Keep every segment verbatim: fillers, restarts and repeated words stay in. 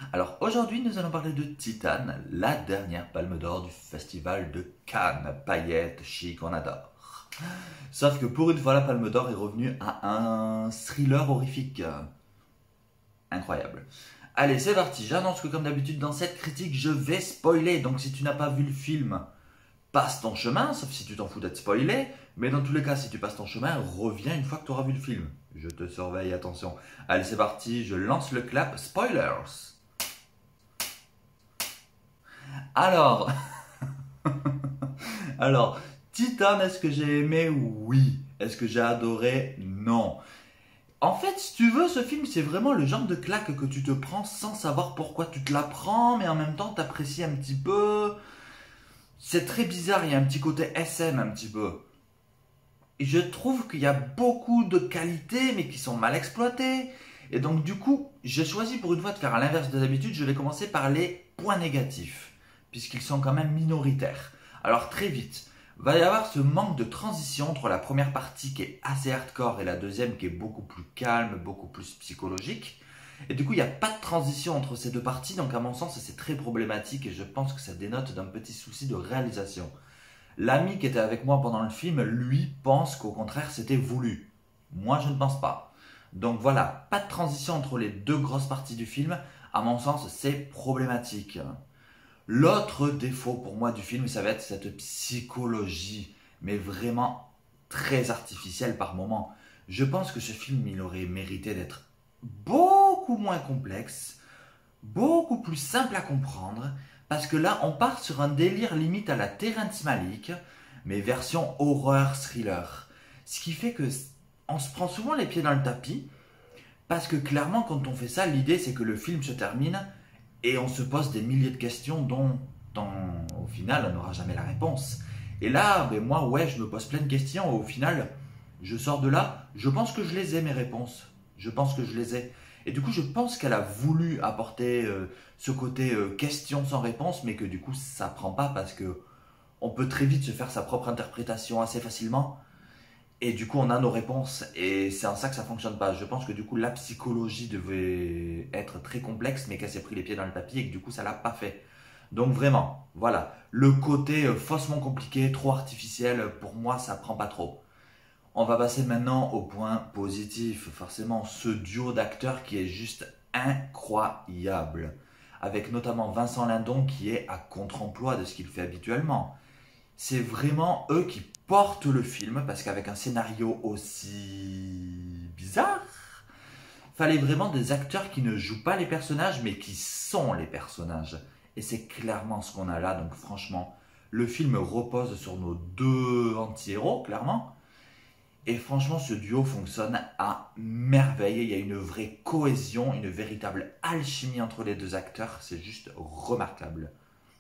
Alors aujourd'hui nous allons parler de Titane, la dernière palme d'or du festival de Cannes. Paillettes, chic, on adore. Sauf que pour une fois la palme d'or est revenue à un thriller horrifique. Incroyable. Allez c'est parti, j'annonce que comme d'habitude dans cette critique je vais spoiler. Donc si tu n'as pas vu le film, passe ton chemin, sauf si tu t'en fous d'être spoilé. Mais dans tous les cas si tu passes ton chemin, reviens une fois que tu auras vu le film. Je te surveille, attention. Allez c'est parti, je lance le clap, spoilers. Alors, alors, Titane, est-ce que j'ai aimé? Oui. Est-ce que j'ai adoré? Non. En fait, si tu veux, ce film, c'est vraiment le genre de claque que tu te prends sans savoir pourquoi tu te la prends, mais en même temps, t'apprécies un petit peu. C'est très bizarre, il y a un petit côté S M un petit peu. Et je trouve qu'il y a beaucoup de qualités, mais qui sont mal exploitées. Et donc, du coup, j'ai choisi pour une fois de faire à l'inverse de d'habitude. Je vais commencer par les points négatifs, puisqu'ils sont quand même minoritaires. Alors, très vite, va y avoir ce manque de transition entre la première partie qui est assez hardcore et la deuxième qui est beaucoup plus calme, beaucoup plus psychologique. Et du coup, il n'y a pas de transition entre ces deux parties. Donc, à mon sens, c'est très problématique et je pense que ça dénote d'un petit souci de réalisation. L'ami qui était avec moi pendant le film, lui, pense qu'au contraire, c'était voulu. Moi, je ne pense pas. Donc voilà, pas de transition entre les deux grosses parties du film. À mon sens, c'est problématique. L'autre défaut pour moi du film, ça va être cette psychologie, mais vraiment très artificielle par moments. Je pense que ce film, il aurait mérité d'être beaucoup moins complexe, beaucoup plus simple à comprendre, parce que là, on part sur un délire limite à la Terrence Malick, mais version horreur-thriller. Ce qui fait que on se prend souvent les pieds dans le tapis, parce que clairement, quand on fait ça, l'idée c'est que le film se termine et on se pose des milliers de questions dont, dont au final, on n'aura jamais la réponse. Et là, ben moi, ouais, je me pose plein de questions et au final, je sors de là, je pense que je les ai mes réponses. Je pense que je les ai. Et du coup, je pense qu'elle a voulu apporter euh, ce côté euh, question sans réponse, mais que du coup, ça prend pas parce que on peut très vite se faire sa propre interprétation assez facilement. Et du coup, on a nos réponses. Et c'est en ça que ça fonctionne pas. Je pense que du coup, la psychologie devait être très complexe, mais qu'elle s'est pris les pieds dans le tapis et que du coup, ça l'a pas fait. Donc vraiment, voilà. Le côté euh, faussement compliqué, trop artificiel, pour moi, ça prend pas trop. On va passer maintenant au point positif. Forcément, ce duo d'acteurs qui est juste incroyable. Avec notamment Vincent Lindon qui est à contre-emploi de ce qu'il fait habituellement. C'est vraiment eux qui portent le film parce qu'avec un scénario aussi bizarre, fallait vraiment des acteurs qui ne jouent pas les personnages mais qui sont les personnages. Et c'est clairement ce qu'on a là. Donc franchement, le film repose sur nos deux anti-héros, clairement. Et franchement, ce duo fonctionne à merveille. Il y a une vraie cohésion, une véritable alchimie entre les deux acteurs. C'est juste remarquable.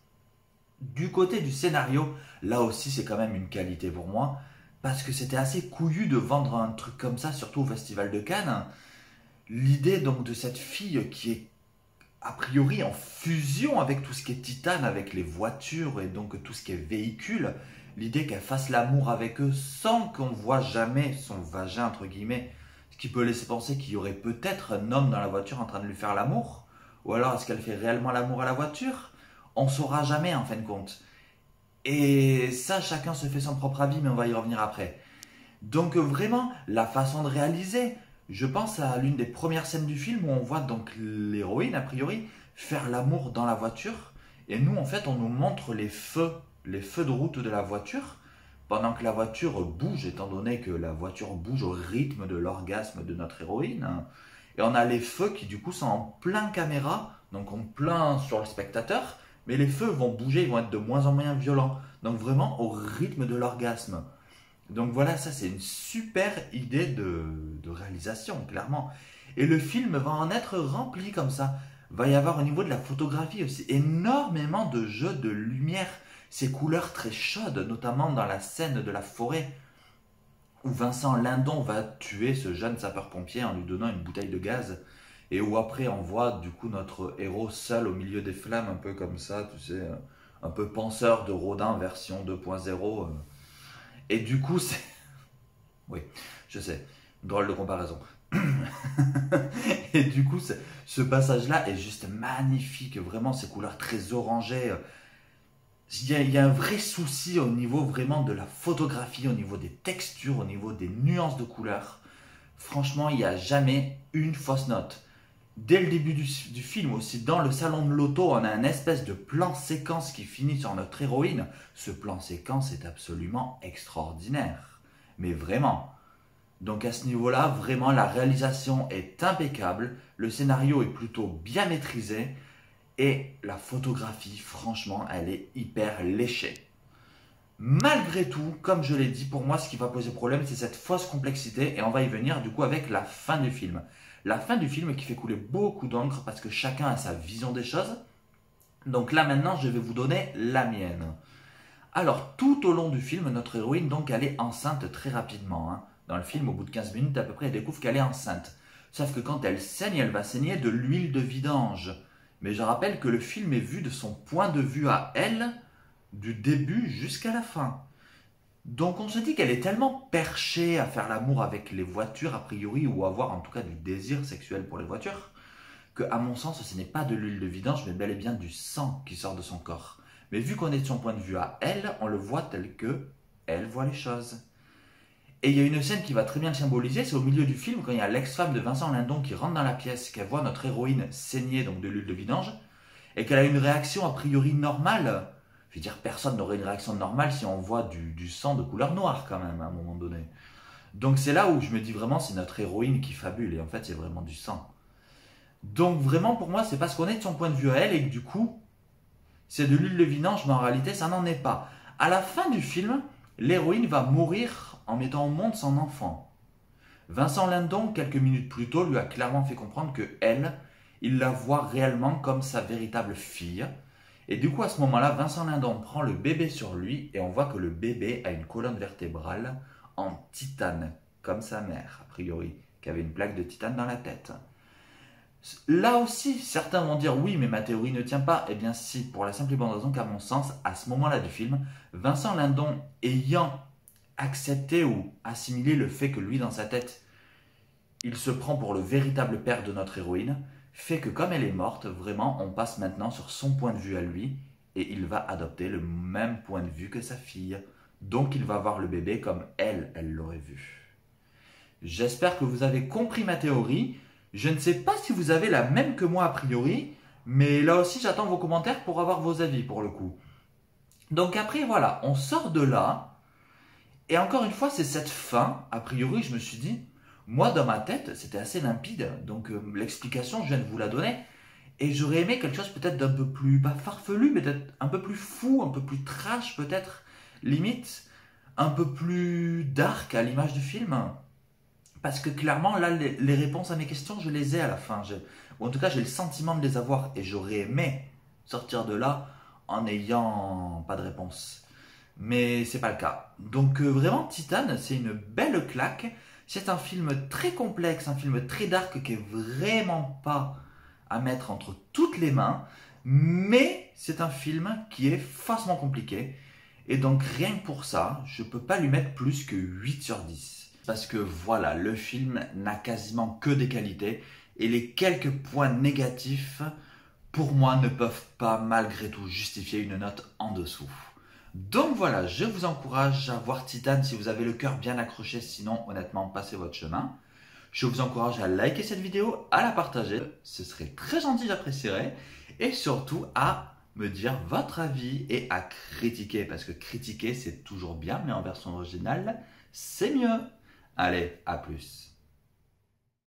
Du côté du scénario, là aussi, c'est quand même une qualité pour moi. Parce que c'était assez couillu de vendre un truc comme ça, surtout au Festival de Cannes. L'idée donc de cette fille qui est a priori en fusion avec tout ce qui est Titane, avec les voitures et donc tout ce qui est véhicule. L'idée qu'elle fasse l'amour avec eux sans qu'on voit jamais son vagin, entre guillemets, ce qui peut laisser penser qu'il y aurait peut-être un homme dans la voiture en train de lui faire l'amour. Ou alors est-ce qu'elle fait réellement l'amour à la voiture? On ne saura jamais en fin de compte. Et ça, chacun se fait son propre avis, mais on va y revenir après. Donc vraiment, la façon de réaliser, je pense à l'une des premières scènes du film où on voit donc l'héroïne, a priori, faire l'amour dans la voiture. Et nous, en fait, on nous montre les feux, les feux de route de la voiture, pendant que la voiture bouge, étant donné que la voiture bouge au rythme de l'orgasme de notre héroïne. Et on a les feux qui, du coup, sont en plein caméra, donc en plein sur le spectateur, mais les feux vont bouger, ils vont être de moins en moins violents. Donc vraiment au rythme de l'orgasme. Donc voilà, ça c'est une super idée de, de réalisation, clairement. Et le film va en être rempli comme ça. Va y avoir au niveau de la photographie aussi énormément de jeux de lumière. Ces couleurs très chaudes, notamment dans la scène de la forêt, où Vincent Lindon va tuer ce jeune sapeur-pompier en lui donnant une bouteille de gaz. Et où après on voit du coup notre héros seul au milieu des flammes, un peu comme ça, tu sais, un peu penseur de Rodin version deux point zéro. Et du coup, c'est... Oui, je sais, drôle de comparaison. Et du coup, ce, ce passage-là est juste magnifique. Vraiment, ces couleurs très orangées. Il y, a, il y a un vrai souci au niveau vraiment de la photographie, au niveau des textures, au niveau des nuances de couleurs. Franchement, il n'y a jamais une fausse note. Dès le début du, du film aussi, dans le salon de l'auto, on a un espèce de plan séquence qui finit sur notre héroïne. Ce plan séquence est absolument extraordinaire. Mais vraiment. Donc à ce niveau-là, vraiment, la réalisation est impeccable. Le scénario est plutôt bien maîtrisé. Et la photographie, franchement, elle est hyper léchée. Malgré tout, comme je l'ai dit, pour moi, ce qui va poser problème, c'est cette fausse complexité. Et on va y venir du coup avec la fin du film. La fin du film qui fait couler beaucoup d'encre parce que chacun a sa vision des choses. Donc là maintenant, je vais vous donner la mienne. Alors, tout au long du film, notre héroïne, donc, elle est enceinte très rapidement. Hein. Dans le film, au bout de quinze minutes à peu près, elle découvre qu'elle est enceinte. Sauf que quand elle saigne, elle va saigner de l'huile de vidange. Mais je rappelle que le film est vu de son point de vue à elle, du début jusqu'à la fin. Donc on se dit qu'elle est tellement perchée à faire l'amour avec les voitures, a priori, ou avoir en tout cas du désir sexuel pour les voitures, que à mon sens, ce n'est pas de l'huile de vidange, mais bel et bien du sang qui sort de son corps. Mais vu qu'on est de son point de vue à elle, on le voit tel que elle voit les choses. Et il y a une scène qui va très bien le symboliser, c'est au milieu du film, quand il y a l'ex-femme de Vincent Lindon qui rentre dans la pièce, qu'elle voit notre héroïne saigner donc de l'huile de vidange, et qu'elle a une réaction a priori normale. Je veux dire, personne n'aurait une réaction normale si on voit du, du sang de couleur noire quand même, à un moment donné. Donc c'est là où je me dis vraiment, c'est notre héroïne qui fabule, et en fait c'est vraiment du sang. Donc vraiment pour moi, c'est parce qu'on est de son point de vue à elle, et que du coup, c'est de l'huile de vidange, mais en réalité ça n'en est pas. À la fin du film, l'héroïne va mourir en mettant au monde son enfant. Vincent Lindon, quelques minutes plus tôt, lui a clairement fait comprendre que elle, il la voit réellement comme sa véritable fille. Et du coup, à ce moment-là, Vincent Lindon prend le bébé sur lui et on voit que le bébé a une colonne vertébrale en titane, comme sa mère, a priori, qui avait une plaque de titane dans la tête. Là aussi, certains vont dire oui, mais ma théorie ne tient pas. Eh bien si, pour la simple et bonne raison qu'à mon sens, à ce moment-là du film, Vincent Lindon ayant accepté ou assimilé le fait que lui, dans sa tête, il se prend pour le véritable père de notre héroïne, fait que comme elle est morte, vraiment, on passe maintenant sur son point de vue à lui, et il va adopter le même point de vue que sa fille. Donc il va voir le bébé comme elle, elle l'aurait vu. J'espère que vous avez compris ma théorie. Je ne sais pas si vous avez la même que moi a priori, mais là aussi j'attends vos commentaires pour avoir vos avis pour le coup. Donc après voilà, on sort de là, et encore une fois c'est cette fin, a priori je me suis dit, moi dans ma tête c'était assez limpide, donc euh, l'explication je viens de vous la donner, et j'aurais aimé quelque chose peut-être d'un peu plus, pas farfelu, mais peut-être un peu plus fou, un peu plus trash peut-être, limite, un peu plus dark à l'image du film. Parce que clairement, là, les, les réponses à mes questions, je les ai à la fin. Je, ou en tout cas, j'ai le sentiment de les avoir. Et j'aurais aimé sortir de là en n'ayant pas de réponse. Mais c'est pas le cas. Donc euh, vraiment, Titane, c'est une belle claque. C'est un film très complexe, un film très dark qui est vraiment pas à mettre entre toutes les mains. Mais c'est un film qui est faussement compliqué. Et donc rien que pour ça, je peux pas lui mettre plus que huit sur dix. Parce que voilà, le film n'a quasiment que des qualités et les quelques points négatifs, pour moi, ne peuvent pas malgré tout justifier une note en dessous. Donc voilà, je vous encourage à voir Titane si vous avez le cœur bien accroché, sinon honnêtement, passez votre chemin. Je vous encourage à liker cette vidéo, à la partager, ce serait très gentil, j'apprécierais, et surtout à me dire votre avis et à critiquer, parce que critiquer c'est toujours bien, mais en version originale, c'est mieux. Allez, à plus.